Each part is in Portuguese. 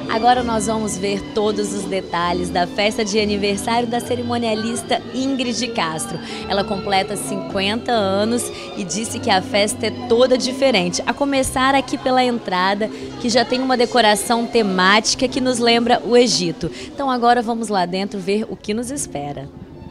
Agora nós vamos ver todos os detalhes da festa de aniversário da cerimonialista Ingrid Castro. Ela completa 50 anos e disse que a festa é toda diferente, a começar aqui pela entrada, que já tem uma decoração temática que nos lembra o Egito. Então agora vamos lá dentro ver o que nos espera.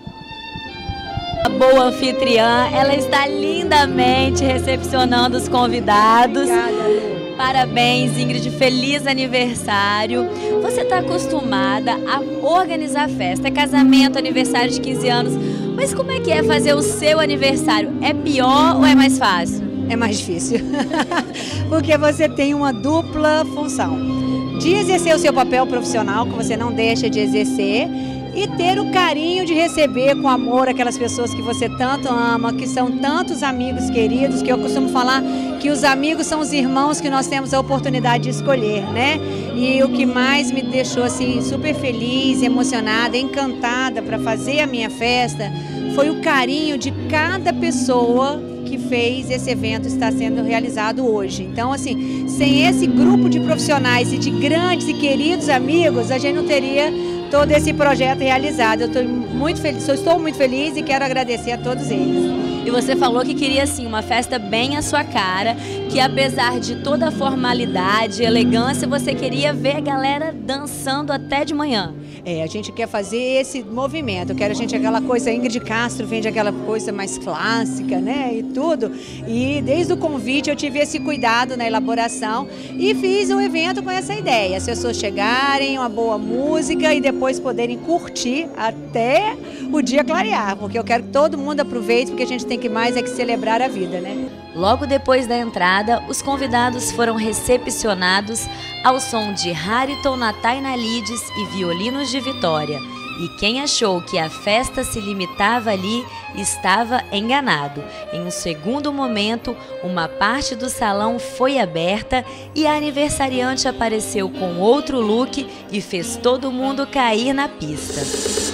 A boa anfitriã, ela está lindamente recepcionando os convidados. Obrigada. Parabéns, Ingrid, feliz aniversário. Você está acostumada a organizar festa, casamento, aniversário de 15 anos, mas como é que é fazer o seu aniversário? É pior ou é mais fácil? É mais difícil, porque você tem uma dupla função, de exercer o seu papel profissional, que você não deixa de exercer, e ter o carinho de receber com amor aquelas pessoas que você tanto ama, que são tantos amigos queridos, que eu costumo falar que os amigos são os irmãos que nós temos a oportunidade de escolher, né? E o que mais me deixou assim super feliz, emocionada, encantada para fazer a minha festa foi o carinho de cada pessoa que fez esse evento estar sendo realizado hoje. Então, assim, sem esse grupo de profissionais e de grandes e queridos amigos, a gente não teria todo esse projeto realizado. Eu estou muito feliz e quero agradecer a todos eles. E você falou que queria, assim, uma festa bem à sua cara, que apesar de toda a formalidade, elegância, você queria ver a galera dançando até de manhã. A gente quer fazer esse movimento, a gente aquela coisa, Ingrid Castro vende aquela coisa mais clássica, né, e tudo, e desde o convite eu tive esse cuidado na elaboração e fiz o evento com essa ideia, as pessoas chegarem, uma boa música e depois poderem curtir até o dia clarear, porque eu quero que todo mundo aproveite, porque a gente tem que mais é que celebrar a vida, né. Logo depois da entrada, os convidados foram recepcionados ao som de Hariton Natainalides e violinos de Vitória. E quem achou que a festa se limitava ali estava enganado. Em um segundo momento, uma parte do salão foi aberta e a aniversariante apareceu com outro look e fez todo mundo cair na pista.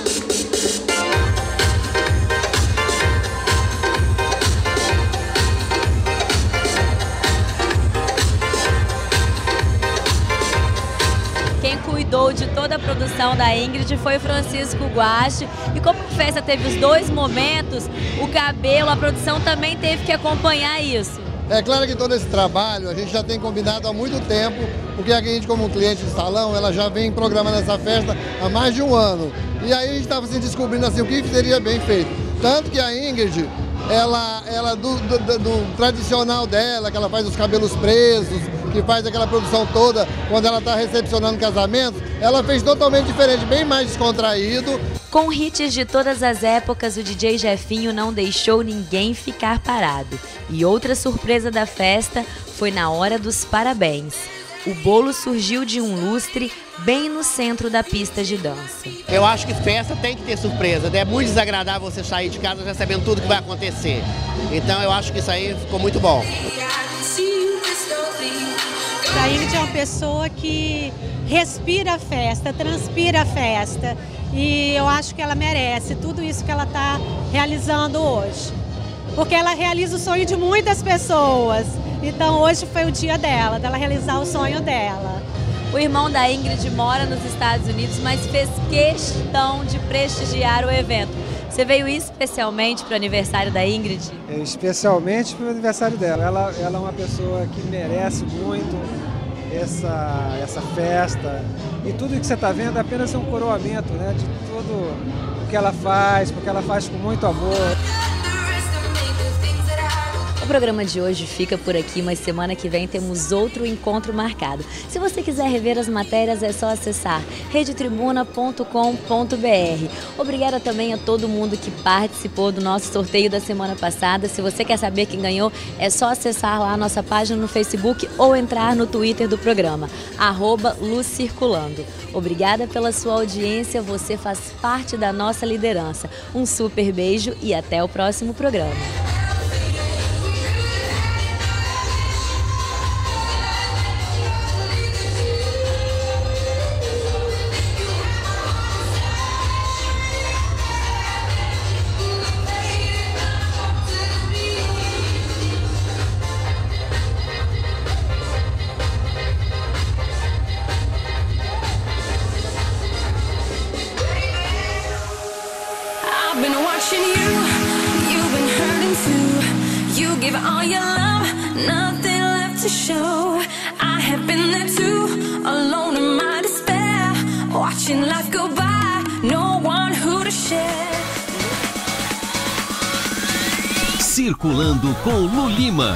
Cuidou de toda a produção da Ingrid foi Francisco Guache, e como a festa teve os dois momentos, o cabelo, a produção também teve que acompanhar isso. É claro que todo esse trabalho a gente já tem combinado há muito tempo, porque a gente, como cliente do salão, ela já vem programando essa festa há mais de um ano. E aí a gente estava assim, descobrindo assim, o que seria bem feito. Tanto que a Ingrid, ela do tradicional dela, que ela faz os cabelos presos, que faz aquela produção toda quando ela está recepcionando casamentos, ela fez totalmente diferente, bem mais descontraído. Com hits de todas as épocas, o DJ Jefinho não deixou ninguém ficar parado. E outra surpresa da festa foi na hora dos parabéns. O bolo surgiu de um lustre bem no centro da pista de dança. Eu acho que festa tem que ter surpresa, é muito desagradável você sair de casa já sabendo tudo que vai acontecer. Então eu acho que isso aí ficou muito bom. A Ingrid é uma pessoa que respira a festa, transpira a festa, e eu acho que ela merece tudo isso que ela está realizando hoje. Porque ela realiza o sonho de muitas pessoas, então hoje foi o dia dela realizar o sonho dela. O irmão da Ingrid mora nos Estados Unidos, mas fez questão de prestigiar o evento. Você veio especialmente para o aniversário da Ingrid? Especialmente para o aniversário dela. Ela é uma pessoa que merece muito essa festa. E tudo que você está vendo é apenas um coroamento, né, de tudo o que ela faz, porque ela faz com muito amor. O programa de hoje fica por aqui, mas semana que vem temos outro encontro marcado. Se você quiser rever as matérias, é só acessar redetribuna.com.br. Obrigada também a todo mundo que participou do nosso sorteio da semana passada. Se você quer saber quem ganhou, é só acessar lá a nossa página no Facebook ou entrar no Twitter do programa, @LuzCirculando. Obrigada pela sua audiência, você faz parte da nossa liderança. Um super beijo e até o próximo programa. show. I have been there too, alone in my despair, watching life go by, no one who to share. Circulando com Lulima.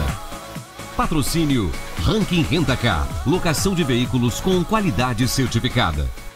Patrocínio Ranking Rent-A-Car, locação de veículos com qualidade certificada.